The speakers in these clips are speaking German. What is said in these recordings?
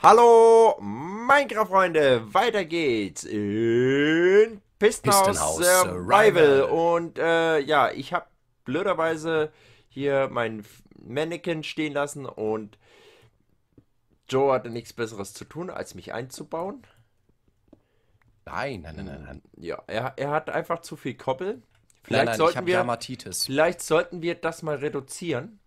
Hallo, Minecraft-Freunde, weiter geht's in Pistenhaus Survival. Und ja, ich habe blöderweise hier mein Mannequin stehen lassen und Joe hatte nichts Besseres zu tun, als mich einzubauen. Nein. Ja, er hat einfach zu viel Koppel. Nein, ich habe Dermatitis. Vielleicht sollten wir das mal reduzieren.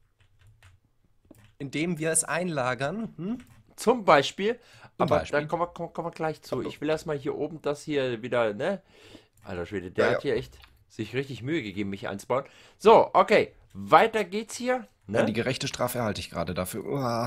Indem wir es einlagern. Zum Beispiel. Aber Beispiel. da kommen wir gleich zu. Ich will erstmal hier oben das hier wieder, ne? Alter Schwede, der hat hier echt sich richtig Mühe gegeben, mich einzubauen. So, okay. Weiter geht's hier. Ne? Ja, die gerechte Strafe erhalte ich gerade dafür.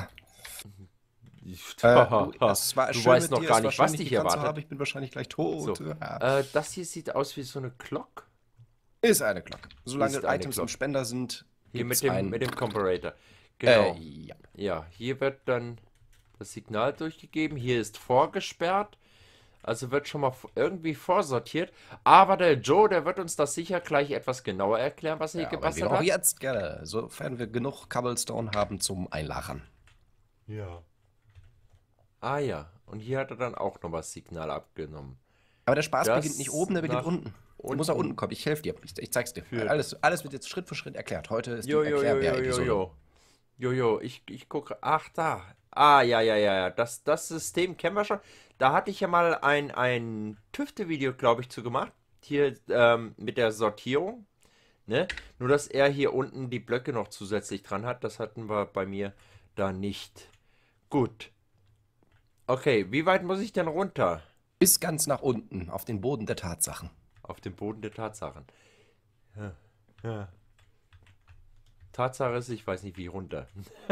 Es war du weißt noch gar nicht, was dich erwartet. Ich bin wahrscheinlich gleich tot. So. Das hier sieht aus wie so eine Glock. Ist eine Glock. Solange Ist eine Items Glock. im Spender sind, hier mit dem Comparator. Genau. Ja, hier wird dann das Signal durchgegeben. Hier ist vorgesperrt. Also wird schon mal irgendwie vorsortiert. Aber der Joe, der wird uns das sicher gleich etwas genauer erklären, was er hier gebastelt hat. Auch jetzt gerne, sofern wir genug Cobblestone haben zum Einlagern. Ja. Ah ja, und hier hat er dann auch noch was Signal abgenommen. Aber der Spaß beginnt nicht oben, der beginnt unten. Du musst nach unten kommen, ich helfe dir. Ich zeig's dir. Alles wird jetzt Schritt für Schritt erklärt. Heute ist die Erklärbär-Episode. Jojo, ich gucke. Ach, da. Ah, ja. Das System kennen wir schon. Da hatte ich ja mal ein Tüfte-Video, glaube ich, zu gemacht. Hier mit der Sortierung. Ne? Nur, dass er hier unten die Blöcke noch zusätzlich dran hat. Das hatten wir bei mir da nicht. Gut. Okay, wie weit muss ich denn runter? Bis ganz nach unten, auf den Boden der Tatsachen. Auf den Boden der Tatsachen. Ja. Tatsache ist, ich weiß nicht wie runter.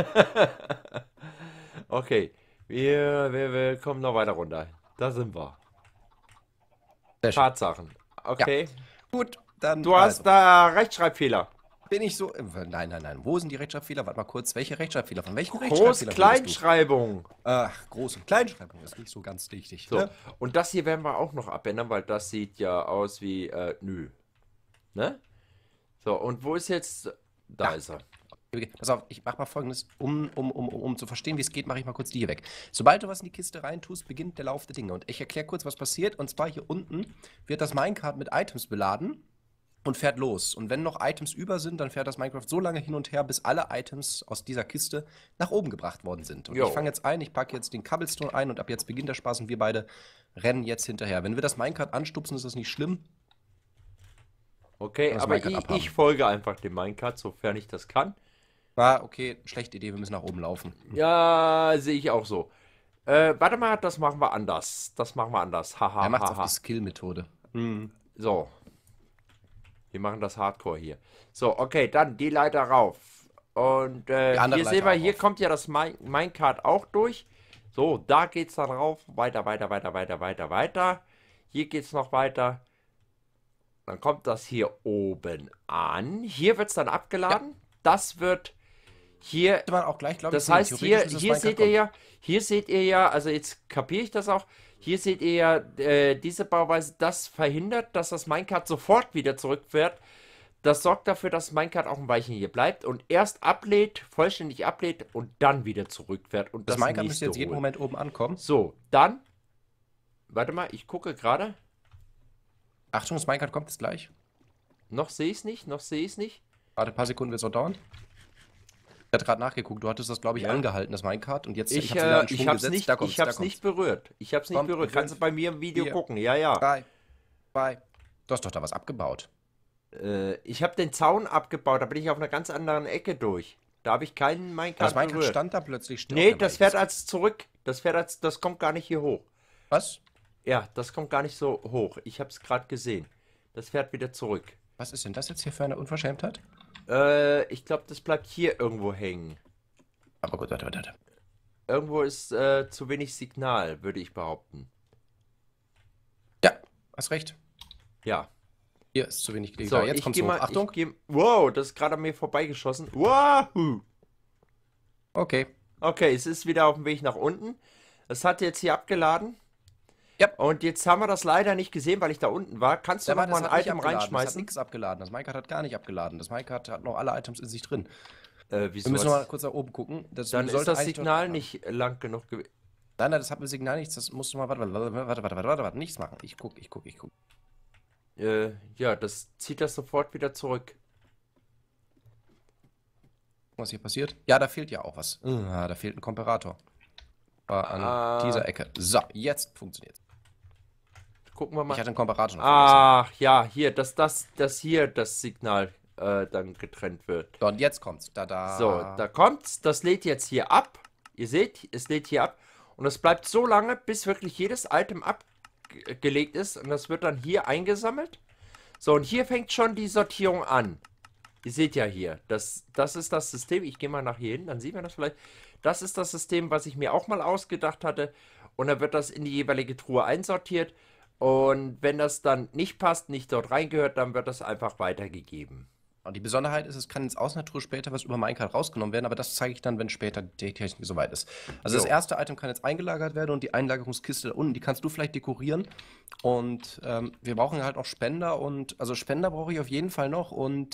Okay, wir kommen noch weiter runter. Da sind wir. Tatsachen. Okay. Ja. Gut, dann. Du hast da Rechtschreibfehler. Bin ich so. Nein. Wo sind die Rechtschreibfehler? Warte mal kurz. Welche Rechtschreibfehler? Von welchen Groß-Kleinschreibung. Ach, Groß- und Kleinschreibung ist nicht so ganz wichtig. So. Ne? Und das hier werden wir auch noch abändern, weil das sieht ja aus wie nö. Ne? So, und wo ist jetzt. Da ist er. Pass auf, ich mach mal Folgendes. Um zu verstehen, wie es geht, mache ich mal kurz die hier weg. Sobald du was in die Kiste reintust, beginnt der Lauf der Dinge. Und ich erkläre kurz, was passiert. Und zwar hier unten wird das Minecart mit Items beladen und fährt los. Und wenn noch Items über sind, dann fährt das Minecraft so lange hin und her, bis alle Items aus dieser Kiste nach oben gebracht worden sind. Und ich fange jetzt ein, ich packe jetzt den Cobblestone ein und ab jetzt beginnt der Spaß und wir beide rennen jetzt hinterher. Wenn wir das Minecart anstupsen, ist das nicht schlimm. Okay, aber ich folge einfach dem Minecart, sofern ich das kann. Okay, schlechte Idee, wir müssen nach oben laufen. Ja, sehe ich auch so. Warte mal, das machen wir anders. Haha. Er macht es auf die Skill-Methode. So. Wir machen das Hardcore hier. So, okay, dann die Leiter rauf. Und hier sehen wir, hier kommt ja das Minecart auch durch. So, da geht's dann rauf. Weiter. Hier geht's noch weiter. Dann kommt das hier oben an. Hier wird es dann abgeladen. Ja. Das wird hier. Auch gleich, das heißt, hier seht ihr ja, also jetzt kapiere ich das auch. Hier seht ihr ja diese Bauweise, das verhindert, dass das Minecart sofort wieder zurückfährt. Das sorgt dafür, dass das Minecart auch ein Weilchen hier bleibt und erst vollständig ablädt und dann wieder zurückfährt. Und das Minecart müsste jetzt jeden Moment oben ankommen. So, dann. Warte mal, ich gucke gerade. Achtung, das Minecart kommt jetzt gleich. Noch sehe ich es nicht. Warte, ein paar Sekunden wird es noch dauern. Ich hatte gerade nachgeguckt, du hattest das, glaube ich, angehalten, das Minecart. Und jetzt ich habe es nicht berührt. Kannst du bei mir im Video gucken. Ja. 3, 2. Du hast doch da was abgebaut. Ich habe den Zaun abgebaut, da bin ich auf einer ganz anderen Ecke durch. Da habe ich keinen Minecart berührt. Das Minecart stand da plötzlich still. Nee, das fährt als zurück. Das kommt gar nicht hier hoch. Was? Ja, das kommt gar nicht so hoch. Ich habe es gerade gesehen. Das fährt wieder zurück. Was ist denn das jetzt hier für eine Unverschämtheit? Ich glaube, das bleibt hier irgendwo hängen. Aber gut, warte. Irgendwo ist zu wenig Signal, würde ich behaupten. Ja, hast recht. Ja. Hier ist zu wenig so, jetzt kommt's hoch. Achtung. Wow, das ist gerade an mir vorbeigeschossen. Wahoo! Okay. Okay, es ist wieder auf dem Weg nach unten. Es hat jetzt hier abgeladen. Ja. Und jetzt haben wir das leider nicht gesehen, weil ich da unten war. Kannst du noch mal ein Item reinschmeißen? Das hat nichts abgeladen. Das Minecart hat gar nicht abgeladen. Das Minecart hat noch alle Items in sich drin. Wieso? Wir müssen noch mal kurz nach oben gucken. Dann ist das Signal nicht lang genug gewesen. Nein, nein, das hat mit Signal nichts. Das musst du mal. Warte. Nichts machen. Ich guck. Ja, das zieht das sofort wieder zurück. Was hier passiert? Ja, da fehlt ja auch was. Da fehlt ein Komparator. An dieser Ecke. So, jetzt funktioniert's. Gucken wir mal. Ich hatte einen Komparator noch Ach, ja, hier, dass hier das Signal dann getrennt wird. So, und jetzt kommt's. Da. So, da kommt's. Das lädt jetzt hier ab. Ihr seht, es lädt hier ab. Und es bleibt so lange, bis wirklich jedes Item abgelegt ist. Und das wird dann hier eingesammelt. So, und hier fängt schon die Sortierung an. Ihr seht ja hier, das ist das System. Ich gehe mal nach hier hin, dann sieht man das vielleicht. Das ist das System, was ich mir auch mal ausgedacht hatte. Und dann wird das in die jeweilige Truhe einsortiert. Und wenn das dann nicht passt, nicht dort reingehört, dann wird das einfach weitergegeben. Und die Besonderheit ist, es kann ins Außennatur später was über Minecart rausgenommen werden, aber das zeige ich dann, wenn später die Technik soweit ist. Also das erste Item kann jetzt eingelagert werden und die Einlagerungskiste da unten, die kannst du vielleicht dekorieren. Und wir brauchen halt noch Spender und, also Spender brauche ich auf jeden Fall noch und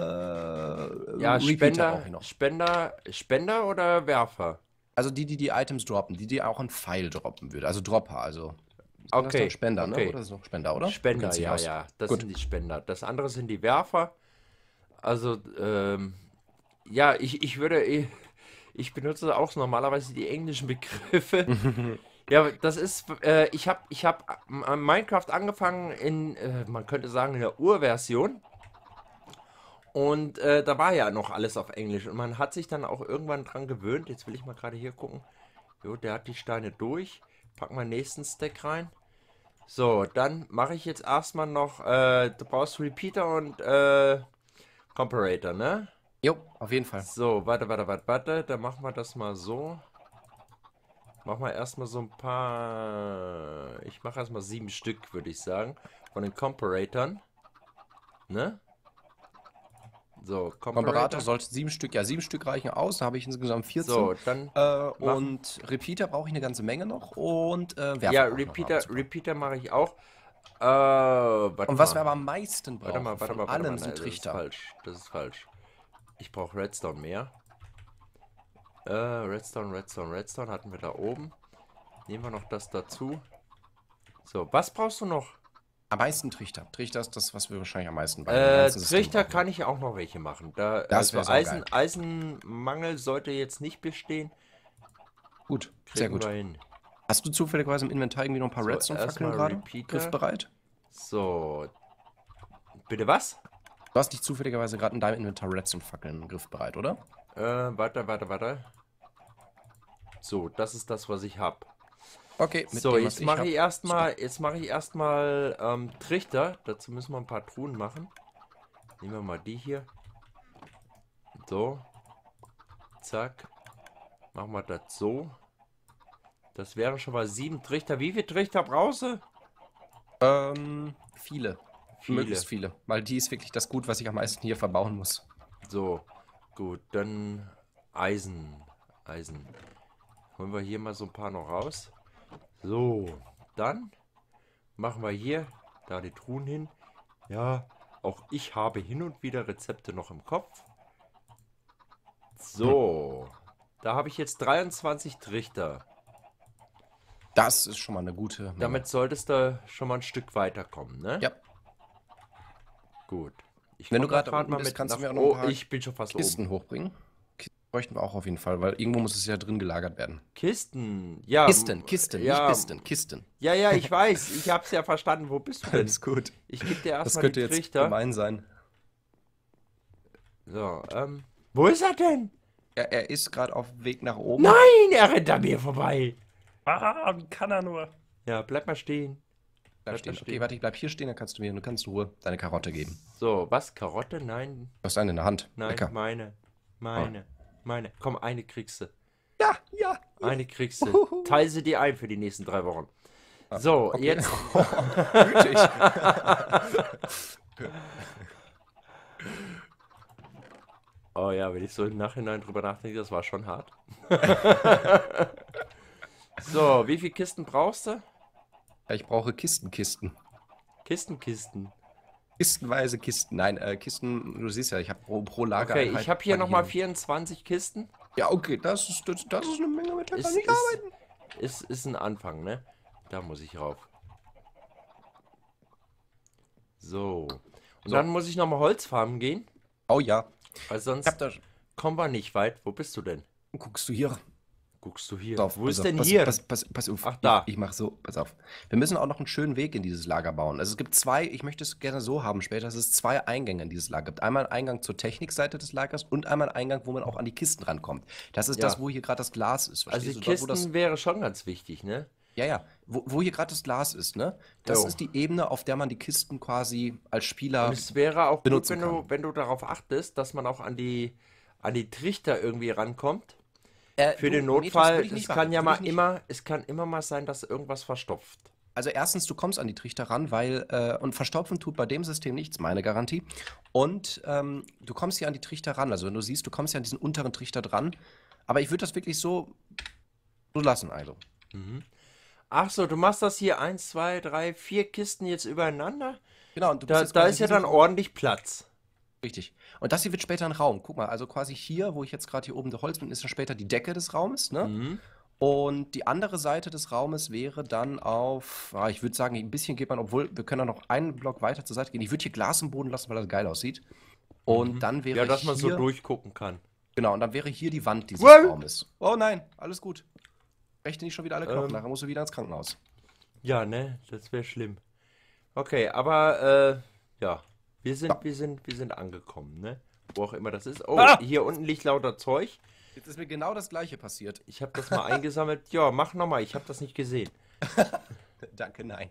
Ja, Repeater brauche ich noch. Spender oder Werfer? Also die Items droppen, die auch ein Pfeil droppen würde, also Dropper, also. Das ist dann Spender, ne? Oder ist es noch Spender, oder? Spender, ja, das sind die Spender. Das andere sind die Werfer. Also, ja, ich benutze auch normalerweise die englischen Begriffe. Ja, das ist, ich hab Minecraft angefangen in, man könnte sagen, in der Urversion. Und da war ja noch alles auf Englisch. Und man hat sich dann auch irgendwann dran gewöhnt. Jetzt will ich mal gerade hier gucken. Jo, der hat die Steine durch. Packen wir den nächsten Stack rein. So, dann mache ich jetzt erstmal noch, du brauchst Repeater und Comparator, ne? Jo, auf jeden Fall. So, warte. Dann machen wir das mal so. Machen wir erstmal so ein paar. Ich mache erstmal 7 Stück, würde ich sagen. Von den Comparatoren. Ne? So, Komparator sollte 7 Stück, ja, 7 Stück reichen aus. Da habe ich insgesamt 14. So, dann. Und Repeater brauche ich eine ganze Menge noch. Und Werfer. Ja, Repeater mache ich auch. Und was wir aber am meisten brauchen, warte mal, allen Das sind ist Trichter. falsch. Das ist falsch. Ich brauche Redstone mehr. Redstone hatten wir da oben. Nehmen wir noch das dazu. So, was brauchst du noch? Am meisten Trichter. Trichter ist das, was wir wahrscheinlich am meisten brauchen. Trichter kann ich auch noch welche machen. Das wäre saugeil. Eisenmangel sollte jetzt nicht bestehen. Gut, sehr gut. Hast du zufälligerweise im Inventar irgendwie noch ein paar Redstone-Fackeln gerade? Griffbereit? So. Bitte was? Du hast nicht zufälligerweise gerade in deinem Inventar Redstone-Fackeln griffbereit, oder? Warte. So, das ist das, was ich habe. Okay, so, jetzt mache ich erstmal Trichter. Dazu müssen wir ein paar Truhen machen. Nehmen wir mal die hier. So. Zack. Machen wir das so. Das wären schon mal 7 Trichter. Wie viele Trichter brauchst du? Viele. Möglichst viele. Weil die ist wirklich das Gut, was ich am meisten hier verbauen muss. So, gut. Dann Eisen. Holen wir hier mal so ein paar noch raus. So, dann machen wir hier da die Truhen hin. Ja, auch ich habe hin und wieder Rezepte noch im Kopf. So, da habe ich jetzt 23 Trichter. Das ist schon mal eine gute Menge. Damit solltest du schon mal ein Stück weiterkommen, ne? Ja. Gut. Wenn du gerade mal bist, kannst du mir auch noch ein paar ich bin schon fast Kisten hochbringen. Kisten bräuchten wir auch auf jeden Fall, weil irgendwo muss es ja drin gelagert werden. Kisten, ja. Kisten, ja, nicht Kisten. Ja, ich weiß. Ich hab's ja verstanden. Wo bist du denn? Alles gut. Ich gebe dir erstmal die Trichter. Das könnte jetzt gemein sein. So, wo ist er denn? Er ist gerade auf dem Weg nach oben. Nein, er rennt an mir vorbei. Ah, wie kann er nur? Ja, bleib mal stehen. Bleib stehen. Okay, warte, ich bleib hier stehen, dann kannst du mir Ruhe deine Karotte geben. So, was? Karotte? Nein. Du hast eine in der Hand. Nein, Lecker. meine. Komm, eine kriegst du. Ja. Eine kriegst du. Teil sie dir ein für die nächsten 3 Wochen. So, okay. jetzt. Gütig. Oh ja, wenn ich so im Nachhinein drüber nachdenke, das war schon hart. So, wie viele Kisten brauchst du? Ja, ich brauche Kisten. Kisten. Kistenweise Kisten. Nein, Kisten, du siehst ja, ich habe pro Lager. Okay, ich habe hier nochmal 24 Kisten. Ja, okay, das ist eine Menge, mit der kann ich arbeiten. ist ein Anfang, ne? Da muss ich rauf. So. Und So. dann muss ich nochmal Holz farmen gehen, Oh ja. weil Ich sonst hab da. kommen wir nicht weit. Wo bist du denn? Guckst du hier? Guckst du hier? Pass auf, Wo pass ist auf, denn pass, hier? Pass auf. Ach, da. Ich mach so, pass auf. Wir müssen auch noch einen schönen Weg in dieses Lager bauen. Also es gibt zwei, ich möchte es gerne so haben später, dass es zwei Eingänge in dieses Lager gibt. Einmal einen Eingang zur Technikseite des Lagers und einmal einen Eingang, wo man auch an die Kisten rankommt. Das ist Ja. das, wo hier gerade das Glas ist. Also Verstehst die du? Dort, wo das, Kisten wäre schon ganz wichtig, ne? ja, ja. Wo hier gerade das Glas ist, ne? Das Jo. ist die Ebene, auf der man die Kisten quasi als Spieler Und es wäre auch gut, benutzen wenn du darauf achtest, dass man auch an die Trichter irgendwie rankommt. Für den nee, das Notfall, würde ich nicht es machen. kann ja Würde mal ich nicht. immer, es kann immer mal sein, dass irgendwas verstopft. Also erstens, du kommst an die Trichter ran, und verstopfen tut bei dem System nichts, meine Garantie. Und du kommst hier an die Trichter ran. Also wenn du siehst, du kommst ja an diesen unteren Trichter dran. Aber ich würde das wirklich so lassen, also. Ach so, du machst das hier 1, 2, 3, 4 Kisten jetzt übereinander? Genau, und du Da, jetzt da quasi ist ja diesen dann Raum. ordentlich Platz. Richtig. Und das hier wird später ein Raum. Guck mal, also quasi hier, wo ich jetzt gerade hier oben der Holz bin, ist dann später die Decke des Raumes, ne? Mhm. Und die andere Seite des Raumes wäre dann auf, ich würde sagen, ein bisschen geht man, obwohl wir können auch noch einen Block weiter zur Seite gehen. Ich würde hier Glas im Boden lassen, weil das geil aussieht. Und dann wäre Ja, dass man so hier, durchgucken kann. genau, und dann wäre hier die Wand dieses Wow. Raumes. Oh nein, alles gut. Rechte nicht schon wieder alle Knochen, Ähm. nachher musst du wieder ins Krankenhaus. Ja, ne, das wäre schlimm. Okay, aber ja, wir sind angekommen, ne? Wo auch immer das ist. Oh, hier unten liegt lauter Zeug. Jetzt ist mir genau das gleiche passiert. Ich habe das mal eingesammelt. Ja, mach nochmal, ich habe das nicht gesehen. Danke, nein.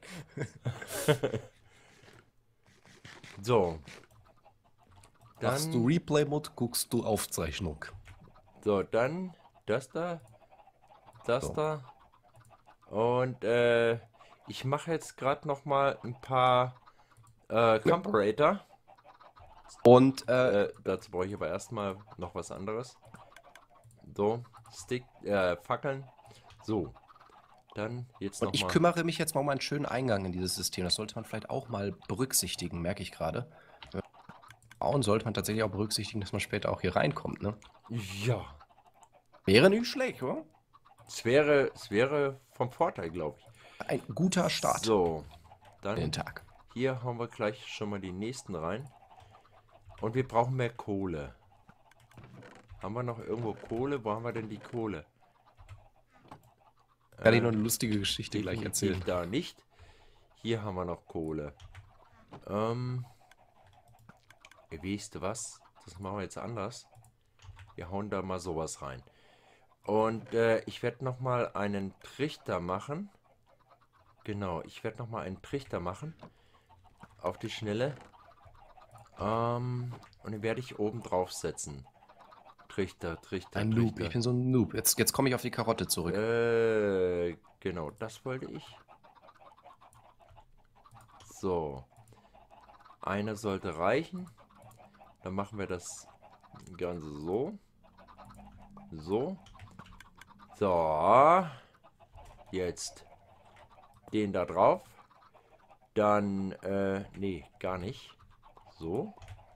So. Machst du Dann, Replay-Mode, guckst du Aufzeichnung. so, dann das da, das So. da. Und ich mache jetzt gerade nochmal ein paar Comparator. Und Dazu brauche ich aber erstmal noch was anderes. So, Fackeln. So. Dann jetzt Und ich nochmal. kümmere mich jetzt mal um einen schönen Eingang in dieses System. Das sollte man vielleicht auch mal berücksichtigen, merke ich gerade. Bauen sollte man tatsächlich auch berücksichtigen, dass man später auch hier reinkommt, ne? Ja. Wäre nicht schlecht, oder? Es wäre vom Vorteil, glaube ich. Ein guter Start So. in den Dann Tag. hier hauen wir gleich schon mal die nächsten rein. Und wir brauchen mehr Kohle. Haben wir noch irgendwo Kohle? Wo haben wir denn die Kohle? Kann ich noch eine lustige Geschichte gleich Definitiv erzählen. da nicht. Hier haben wir noch Kohle. Weißt du was? Das machen wir jetzt anders. Wir hauen da mal sowas rein. Und ich werde nochmal einen Trichter machen. Genau, ich werde nochmal einen Trichter machen. Auf die Schnelle. Und den werde ich oben drauf setzen. Trichter. Ein Noob, ich bin so ein Noob. Jetzt komme ich auf die Karotte zurück. Genau, das wollte ich. So. Eine sollte reichen. Dann machen wir das Ganze so. So. So. Jetzt den da drauf. Dann, nee, gar nicht. So.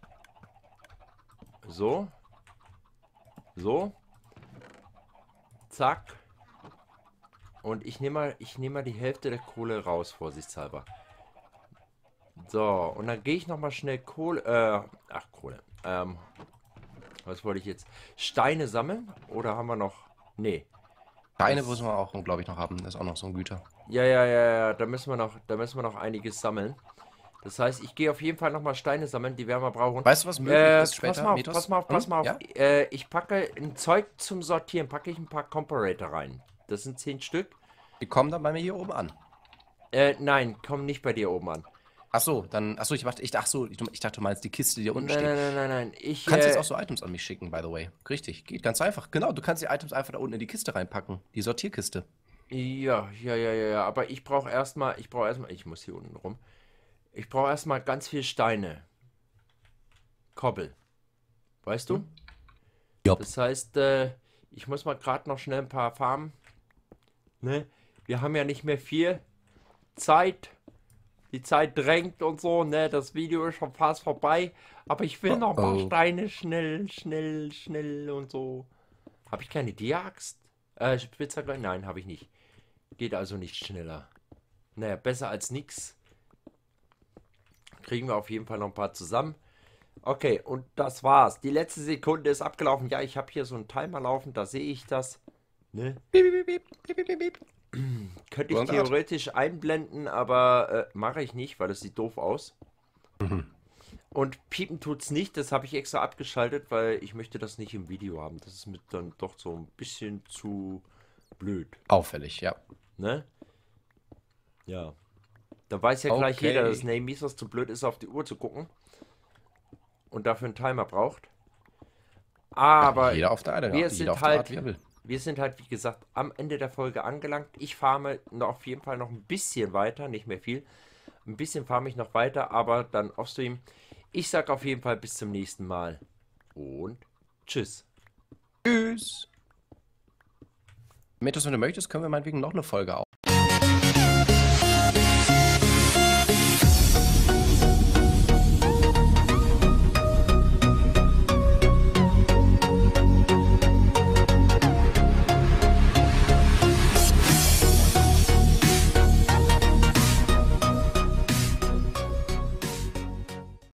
So. So. Zack. Und ich nehme mal die Hälfte der Kohle raus, vorsichtshalber. So, und dann gehe ich nochmal schnell Kohle, Kohle. Was wollte ich jetzt? Steine sammeln? Oder haben wir noch? Nee. Steine das- müssen wir auch, glaube ich, noch haben. Das ist auch noch so ein Güter. Ja, da müssen wir noch einiges sammeln. Das heißt, ich gehe auf jeden Fall nochmal Steine sammeln, die werden wir brauchen. Weißt du, was möglich ist später, pass mal auf, Metos? pass mal auf. Ja? Ich packe ein Zeug zum Sortieren, packe ich ein paar Comparator rein. Das sind 10 Stück. Die kommen dann bei mir hier oben an. Nein, kommen nicht bei dir oben an. Achso, ich dachte, du meinst die Kiste, die hier unten steht. Nein. Du kannst jetzt auch so Items an mich schicken, by the way. Richtig, geht ganz einfach. Genau, du kannst die Items einfach da unten in die Kiste reinpacken. Die Sortierkiste. Ja, aber ich muss hier unten rum. Ich brauche erstmal ganz viel Steine. Kobbel. Weißt du? Ja. Das heißt, ich muss mal gerade noch schnell ein paar farmen. Ne? Wir haben ja nicht mehr viel Zeit. Die Zeit drängt und so, ne? Das Video ist schon fast vorbei. Aber ich will noch ein paar Steine schnell und so. Habe ich keine Dia-Axt? Spitzhacke? Nein, habe ich nicht. Geht also nicht schneller. Naja, besser als nix. Kriegen wir auf jeden Fall noch ein paar zusammen. Okay, und das war's. Die letzte Sekunde ist abgelaufen. Ja, ich habe hier so einen Timer laufen, da sehe ich das. Ne? Könnte ich theoretisch einblenden, aber mache ich nicht, weil das sieht doof aus. Und piepen tut's nicht, das habe ich extra abgeschaltet, weil ich möchte das nicht im Video haben. Das ist mir dann doch so ein bisschen zu blöd. Auffällig, ja. Ne? Ja. Da weiß ja gleich Okay. jeder, dass Namemisas zu blöd ist, auf die Uhr zu gucken. Und dafür einen Timer braucht. Aber Jeder auf der eine wir Art, sind jeder auf der halt, Art, wie er will. wir sind halt, wie gesagt, am Ende der Folge angelangt. Ich farme noch auf jeden Fall noch ein bisschen weiter, nicht mehr viel. Ein bisschen farme ich noch weiter, aber dann offstream. Ich sag auf jeden Fall bis zum nächsten Mal. Und tschüss. Tschüss. Metos, wenn du möchtest, können wir meinetwegen noch eine Folge auf.